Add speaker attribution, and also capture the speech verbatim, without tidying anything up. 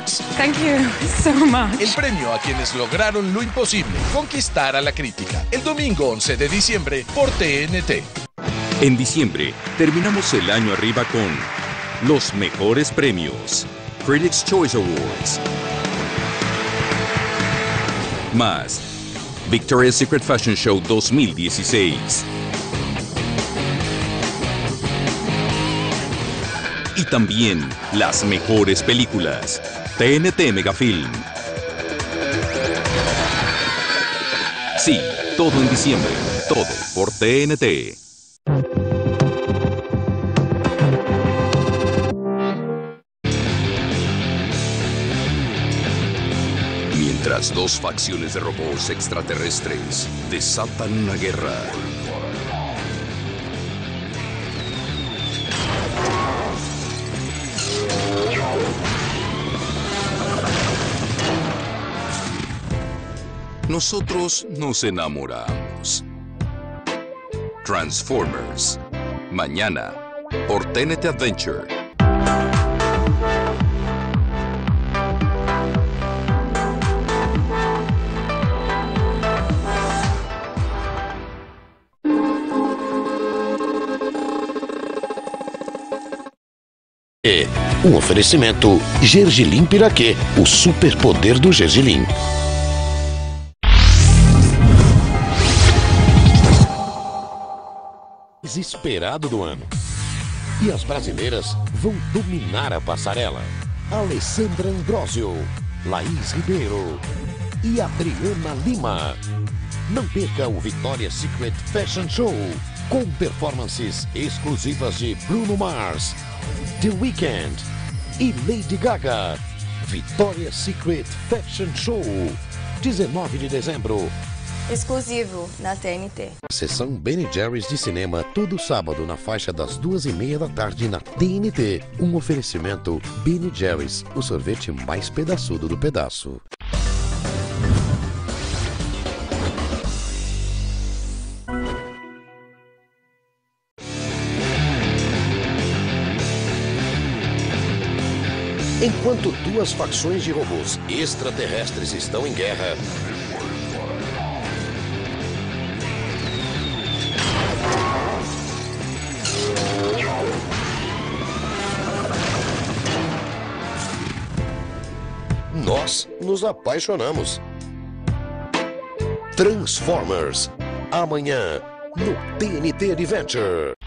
Speaker 1: Más.
Speaker 2: Thank you so much.
Speaker 1: El premio a quienes lograron lo imposible, conquistar a la crítica. El domingo once de diciembre por T N T.
Speaker 3: En diciembre, terminamos el año arriba con los mejores premios. Critics' Choice Awards. Más Victoria's Secret Fashion Show dos mil dieciséis. Y también las mejores películas. T N T Megafilm. Sí, todo en diciembre. Todo por T N T. Mientras dos facciones de robots extraterrestres desatan una guerra. Nosotros nos enamoramos. Transformers. Mañana por T N T Adventure.
Speaker 4: É um oferecimento Gergelim Piraquê, o superpoder do Gergelim. Esperado do ano. E as brasileiras vão dominar a passarela. Alessandra Ambrosio, Laís Ribeiro e Adriana Lima. Não perca o Victoria's Secret Fashion Show, com performances exclusivas de Bruno Mars, The Weeknd e Lady Gaga. Victoria's Secret Fashion Show, dezenove de dezembro.
Speaker 5: Exclusivo na T N T.
Speaker 4: Sessão Ben e Jerry's de cinema todo sábado na faixa das duas e meia da tarde na T N T. Um oferecimento Ben e Jerry's, o sorvete mais pedaçudo do pedaço. Enquanto duas facções de robôs extraterrestres estão em guerra, nós nos apaixonamos. Transformers, amanhã no T N T Adventure.